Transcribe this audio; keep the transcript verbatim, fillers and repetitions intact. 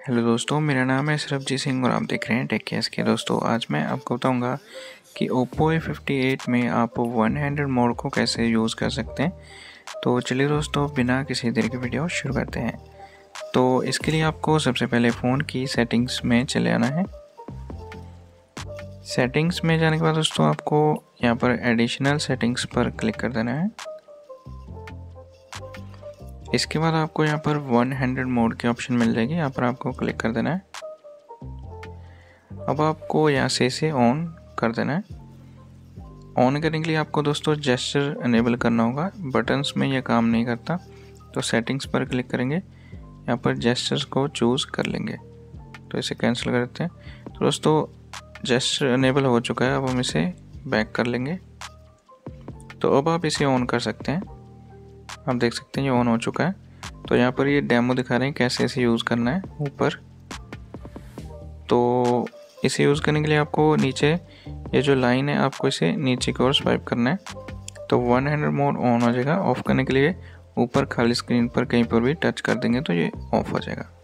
Hello दोस्तों, मेरा नाम है सरबजीत सिंह और आप देख रहे हैं टेक केस के। दोस्तों आज मैं आपको बताऊंगा कि ओप्पो ए फिफ्टी एट में आप वन हैंडेड मोड को कैसे यूज़ कर सकते हैं। तो चलिए दोस्तों, बिना किसी देर की वीडियो शुरू करते हैं। तो इसके लिए आपको सबसे पहले फ़ोन की सेटिंग्स में चले आना है। सेटिंग्स में जाने के बाद दोस्तों आपको यहाँ पर एडिशनल सेटिंग्स पर क्लिक कर देना है। इसके बाद आपको यहाँ पर वन हैंडेड मोड की ऑप्शन मिल जाएगी, यहाँ पर आपको क्लिक कर देना है। अब आपको यहाँ से इसे ऑन कर देना है। ऑन करने के लिए आपको दोस्तों जेस्चर इनेबल करना होगा, बटन्स में यह काम नहीं करता। तो सेटिंग्स पर क्लिक करेंगे, यहाँ पर जेस्चर्स को चूज़ कर लेंगे, तो इसे कैंसिल कर देते हैं। तो दोस्तों जेस्चर इनेबल हो चुका है, अब हम इसे बैक कर लेंगे। तो अब आप इसे ऑन कर सकते हैं। आप देख सकते हैं ये ऑन हो चुका है। तो यहाँ पर ये डेमो दिखा रहे हैं कैसे इसे यूज़ करना है ऊपर। तो इसे यूज़ करने के लिए आपको नीचे ये जो लाइन है आपको इसे नीचे की ओर स्वाइप करना है, तो वन हैंडेड मोड ऑन हो जाएगा। ऑफ करने के लिए ऊपर खाली स्क्रीन पर कहीं पर भी टच कर देंगे तो ये ऑफ हो जाएगा।